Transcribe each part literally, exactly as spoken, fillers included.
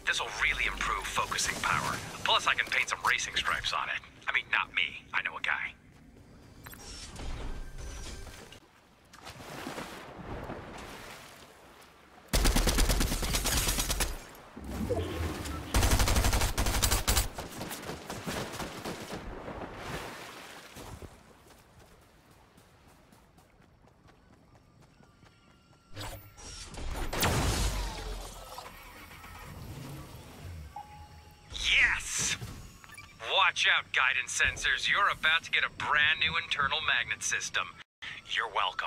This'll really improve focusing power. Plus, I can paint some racing stripes on it. I mean, not me. I know a guy. Yes! Watch out, guidance sensors. You're about to get a brand new internal magnet system. You're welcome.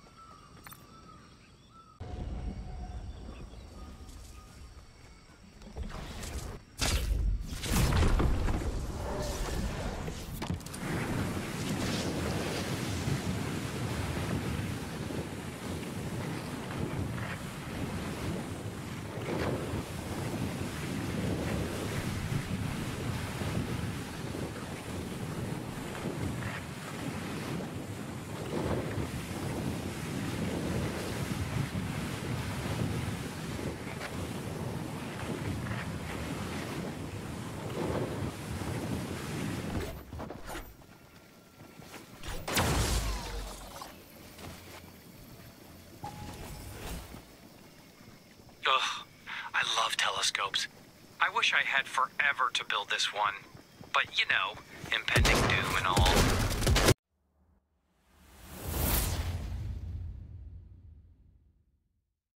Ugh, I love telescopes. I wish I had forever to build this one. But, you know, impending doom and all.